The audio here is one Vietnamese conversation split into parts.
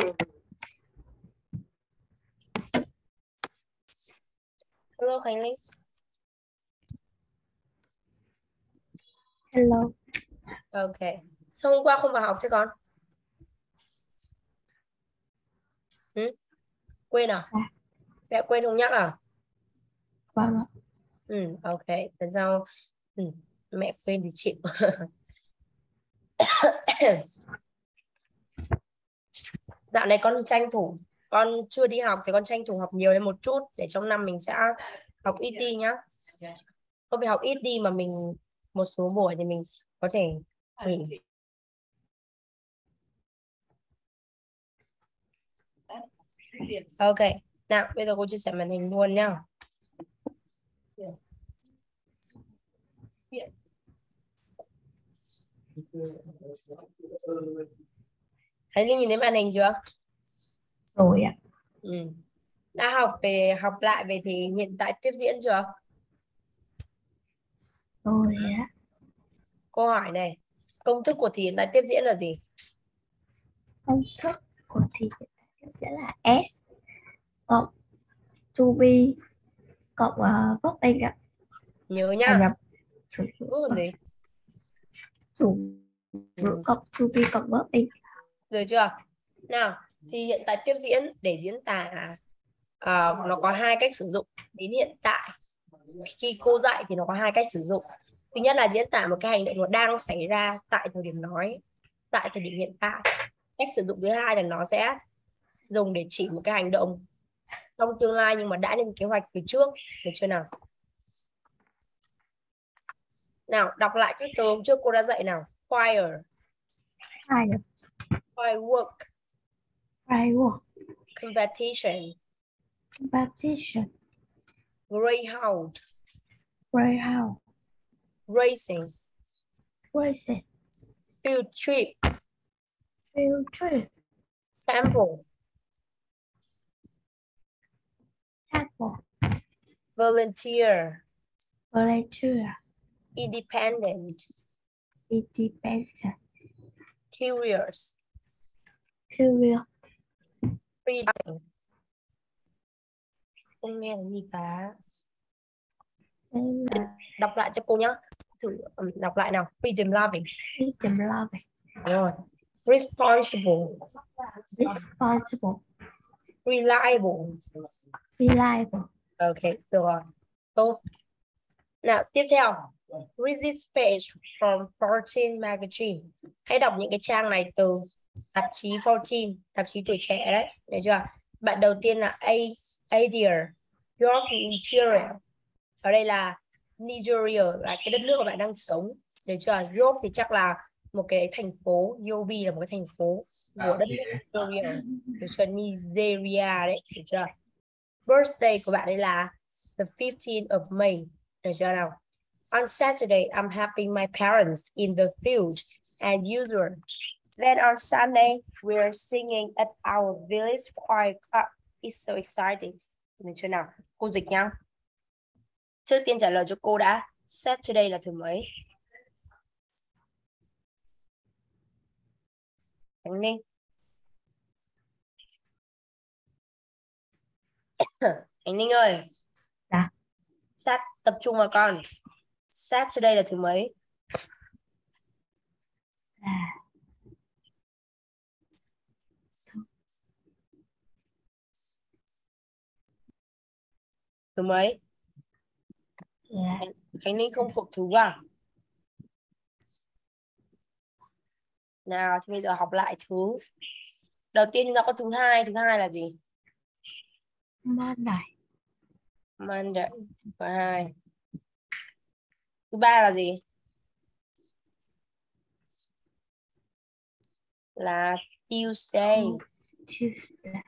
Hello Khánh Linh. Hello. Ok. Sao hôm qua không vào học chứ con? Quên à? Mẹ quên không nhắc à? Vâng ạ. Ok. Lần sau mẹ quên thì chịu. Dạo này con tranh thủ, con chưa đi học thì con tranh thủ học nhiều lên một chút để trong năm mình sẽ học ít đi nhá. Không phải học ít đi mà mình một số buổi thì mình có thể nghỉ. Ok. Nào, bây giờ cô chia sẻ màn hình luôn nhá. Khánh Linh nhìn thấy màn hình chưa? Rồi ạ. Đã học lại về thì hiện tại tiếp diễn chưa? Rồi ạ. Câu hỏi này, công thức của thì hiện tại tiếp diễn là gì? Công thức của thì sẽ là S cộng to be cộng verb A ạ. Nhớ nhá. Nhập chủ Gì? ngữ cộng to be cộng verb A. Rồi chưa? Nào, thì hiện tại tiếp diễn để diễn tả nó có hai cách sử dụng. Đến hiện tại khi cô dạy thì nó có hai cách sử dụng. Thứ nhất là diễn tả một cái hành động nó đang xảy ra tại thời điểm nói, tại thời điểm hiện tại. Cách sử dụng thứ hai là nó sẽ dùng để chỉ một cái hành động trong tương lai nhưng mà đã lên kế hoạch từ trước. Được chưa nào? Nào, đọc lại cái từ hôm trước cô đã dạy nào. Fire, firework, Firework, competition, competition, greyhound, greyhound, racing, racing, field trip, field trip, temple, temple, volunteer, volunteer, independent, independent, curious, curious. freedom. Không nghe gì cả. Đọc lại cho cô nhé. Thử đọc lại nào. Freedom loving. Freedom loving. Rồi. Responsible. Responsible. Reliable. Reliable. Ok, được rồi. Tốt. Nào, tiếp theo. Read this page from 14 magazine. Hãy đọc những cái trang này từ tạp chí 14, tạp chí tuổi trẻ đấy. Được chưa? Bạn đầu tiên là Adir, York, Nigeria. Ở đây là Nigeria là cái đất nước mà bạn đang sống. Được chưa? York thì chắc là một cái thành phố, Yobe là một cái thành phố của đất nước Nigeria. Được chưa? Nigeria đấy. Được chưa? Birthday của bạn đây là the 15th of May. Được chưa nào? On Saturday, I'm helping my parents in the field as usual. Then on Sunday, we're singing at our village choir club. It's so exciting. Được chưa nào? Cô dịch nha. Trước tiên trả lời cho cô đã. Saturday là thứ mấy? Khánh Ninh. Khánh Ninh ơi. Dạ. Tập trung vào con. Saturday là thứ mấy? Thứ mấy? Khánh Ninh không thuộc thứ à? Nào thì bây giờ học lại thứ. Đầu tiên nó có thứ hai là gì? Monday. Monday, thứ hai. Thứ ba là gì? Là Tuesday. Tuesday.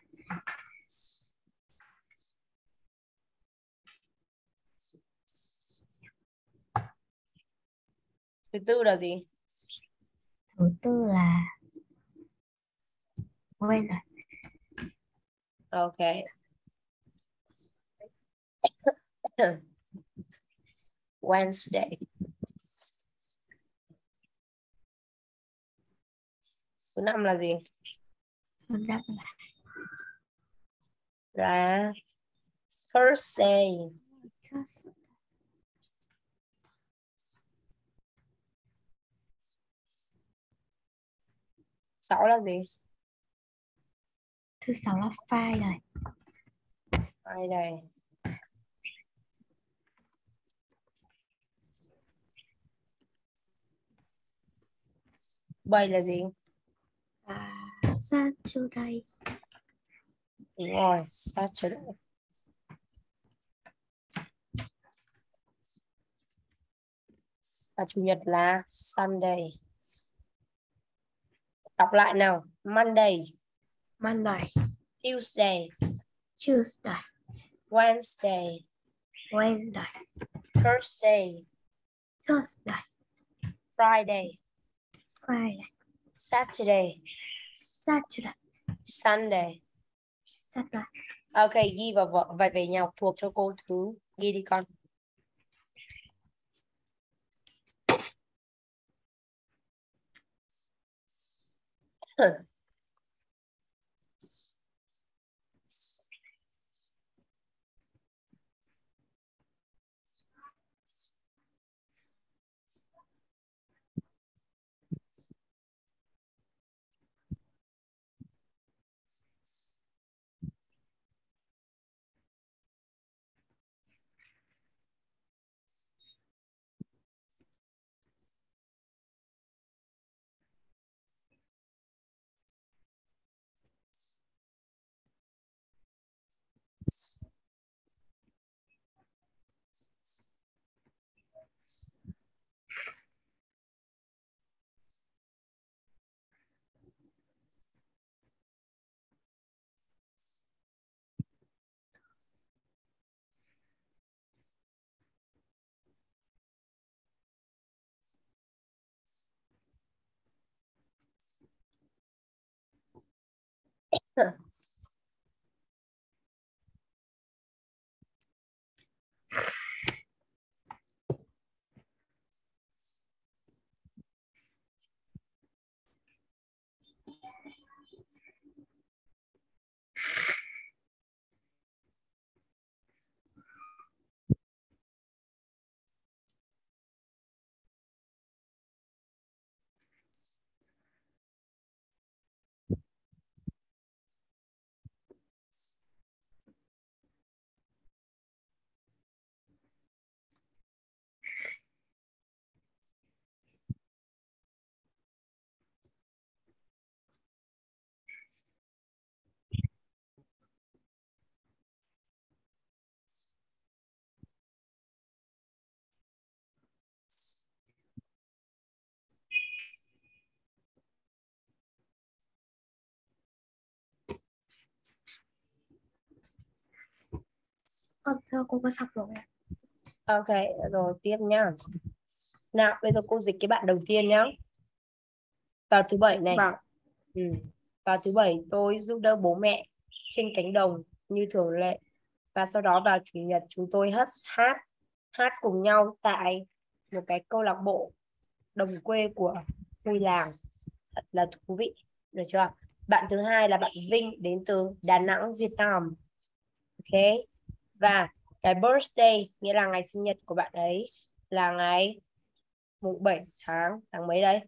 Thứ tư là gì? Thứ tư là quên rồi. Ok. Wednesday. Thứ năm là gì? Đáp là Thursday. là 6 là gì? thứ 6 là Friday. Friday. Bảy là gì? Saturday. Đúng rồi, Saturday. Và chủ nhật là Sunday. Đọc lại nào. Monday, Monday, Tuesday, Tuesday, Wednesday, Wednesday, Thursday, Thursday, Friday, Friday, Saturday, Saturday, Sunday. Saturday. Ok, ghi vào vậy về nhà học thuộc cho cô thứ. Ghi đi con. Thưa cô có sắp rồi ạ. Ok, rồi tiếp nhá. Nào, bây giờ cô dịch cái bạn đầu tiên nhá. Vào thứ bảy này. Vâng. Vào thứ bảy tôi giúp đỡ bố mẹ trên cánh đồng như thường lệ. Và sau đó vào chủ nhật chúng tôi hát cùng nhau tại một cái câu lạc bộ đồng quê của ngôi làng. Thật là thú vị. Được chưa? Bạn thứ hai là bạn Vinh đến từ Đà Nẵng, Việt Nam. Ok. Và cái birthday nghĩa là ngày sinh nhật của bạn ấy là ngày mùng 7 tháng mấy đây?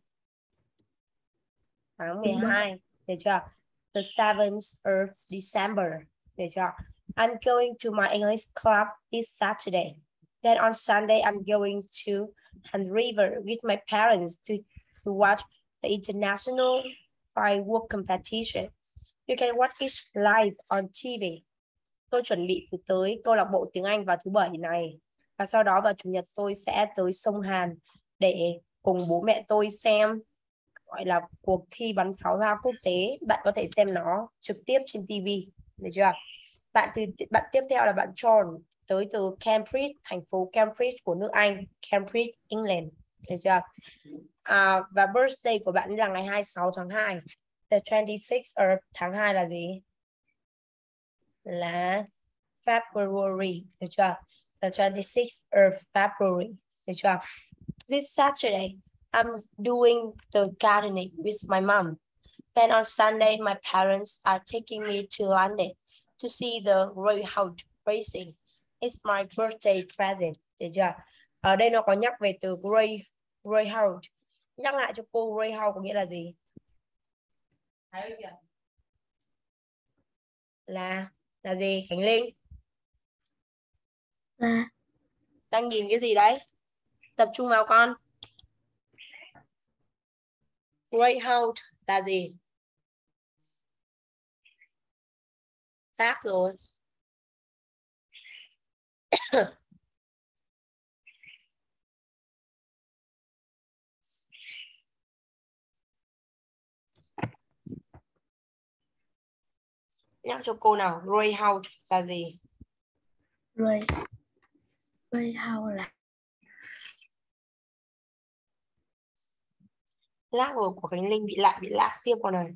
Tháng 12. Được chưa? The 7th of December. Được chưa? I'm going to my English club this Saturday. Then on Sunday, I'm going to Hand River with my parents to watch the international firework competition. You can watch it live on TV. Tôi chuẩn bị tới câu lạc bộ tiếng Anh vào thứ bảy này. Và sau đó vào chủ nhật tôi sẽ tới sông Hàn để cùng bố mẹ tôi xem gọi là cuộc thi bắn pháo hoa quốc tế. Bạn có thể xem nó trực tiếp trên TV. Được chưa? Bạn tiếp theo là bạn John tới từ Cambridge, thành phố Cambridge của nước Anh, Cambridge, England. Được chưa? Và birthday của bạn là ngày 26 tháng 2. The 26th of tháng 2 là gì? Là February. Được chưa? The 26th of February. Được chưa? This Saturday, I'm doing the gardening with my mom. Then on Sunday, my parents are taking me to London to see the Greyhound racing. It's my birthday present. Được chưa? Ở đây nó có nhắc về từ Greyhound. Nhắc lại cho cô, Greyhound có nghĩa là gì? Là gì Khánh Linh? Đang nhìn cái gì đấy? Tập trung vào con. Greyhound là gì? Khác rồi. Nhắc cho cô nào, Greyhound là gì? Greyhound là Lát rồi của Khánh Linh bị lại tiếp con này.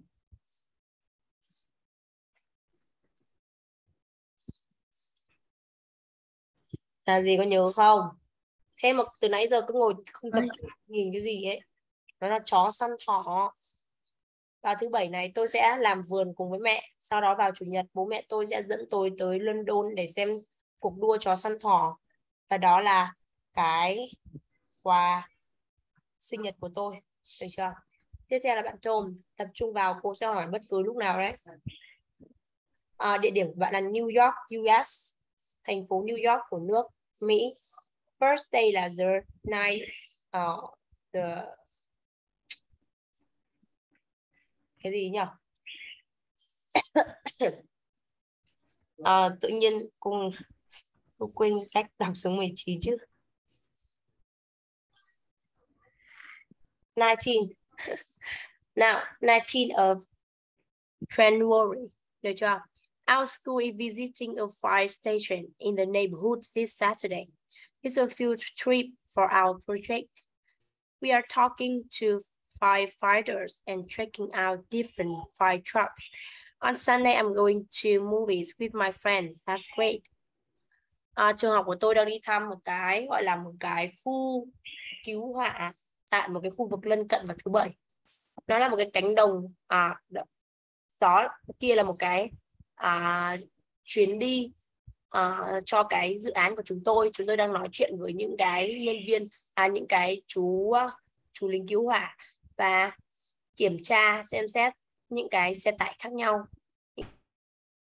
Là gì con nhớ không? Thế mà từ nãy giờ cứ ngồi không tập trung nhìn cái gì ấy. Nó là chó săn thỏ. Vào thứ Bảy này tôi sẽ làm vườn cùng với mẹ. Sau đó vào Chủ nhật bố mẹ tôi sẽ dẫn tôi tới London để xem cuộc đua chó săn thỏ. Và đó là cái quà sinh nhật của tôi. Được chưa? Tiếp theo là bạn Trôm. Tập trung vào, cô sẽ hỏi bất cứ lúc nào đấy. Địa điểm của bạn là New York, US. Thành phố New York của nước Mỹ. First day là the night. Cái gì nhỉ? Tự nhiên cô quên cách đọc số 19 chứ. 19. Now, 19 of January. Được chưa? Our school is visiting a fire station in the neighborhood this Saturday. It's a field trip for our project. We are talking to firefighters and checking out different fire trucks. On Sunday, I'm going to movies with my friends. That's great. Trường học của tôi đang đi thăm một cái gọi là một cái khu cứu hỏa tại một cái khu vực lân cận vào thứ Bảy. Nó là một cái cánh đồng, đó kia là một cái chuyến đi cho cái dự án của chúng tôi. Chúng tôi đang nói chuyện với những cái nhân viên, những cái chú lính cứu hỏa và kiểm tra xem xét những cái xe tải khác nhau